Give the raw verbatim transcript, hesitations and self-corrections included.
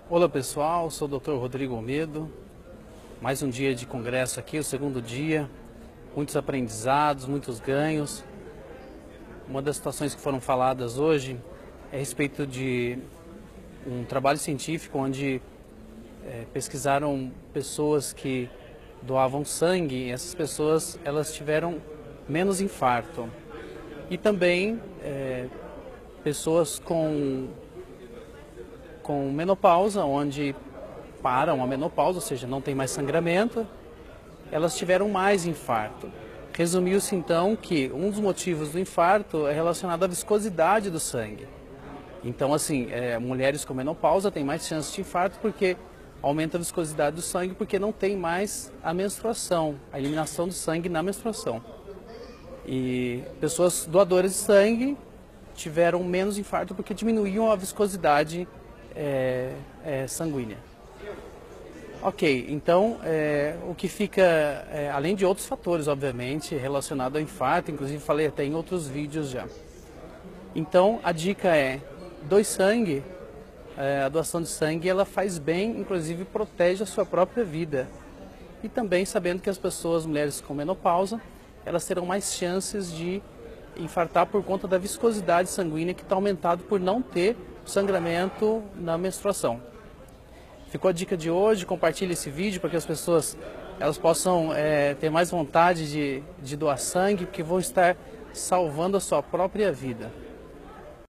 Olá pessoal, sou o doutor Rodrigo Almedo. Mais um dia de congresso aqui, o segundo dia. Muitos aprendizados, muitos ganhos. Uma das situações que foram faladas hoje é a respeito de um trabalho científico onde é, pesquisaram pessoas que doavam sangue e essas pessoas elas tiveram menos infarto. E também é, pessoas com com menopausa, onde param a menopausa, ou seja, não tem mais sangramento, elas tiveram mais infarto. Resumiu-se então que um dos motivos do infarto é relacionado à viscosidade do sangue. Então, assim, é, mulheres com menopausa têm mais chances de infarto porque aumenta a viscosidade do sangue, porque não tem mais a menstruação, a eliminação do sangue na menstruação. E pessoas doadoras de sangue tiveram menos infarto porque diminuíam a viscosidade É, é, sanguínea. Ok, então é, o que fica, é, além de outros fatores, obviamente, relacionado ao infarto, inclusive falei até em outros vídeos já. Então a dica é, doe sangue, é, a doação de sangue ela faz bem, inclusive protege a sua própria vida. E também sabendo que as pessoas, mulheres com menopausa, elas terão mais chances de infartar por conta da viscosidade sanguínea que está aumentado por não ter sangramento na menstruação. Ficou a dica de hoje, compartilhe esse vídeo para que as pessoas elas possam é, ter mais vontade de, de doar sangue, porque vão estar salvando a sua própria vida.